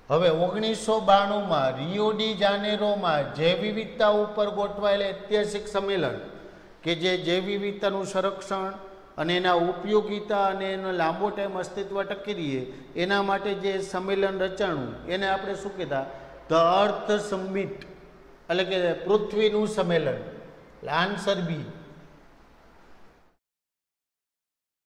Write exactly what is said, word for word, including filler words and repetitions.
હવે ઓગણીસો બાણુંમાં Rio de જાનેરોમાં જૈવ વિવિધતા ઉપર ગોઠવાયેલ ઐતિહાસિક સંમેલન કે જે જૈવ વિવિધતાનું સંરક્ષણ અને એના ઉપયોગિતા અને એનો લાંબો ટાઈમ અસ્તિત્વ ટકી રહીએ એના માટે જે સંમેલન રચાણું એને આપણે શું કહેતા? ધ અર્થ સમિટ, એટલે કે પૃથ્વીનું સંમેલન. આન્સર બી.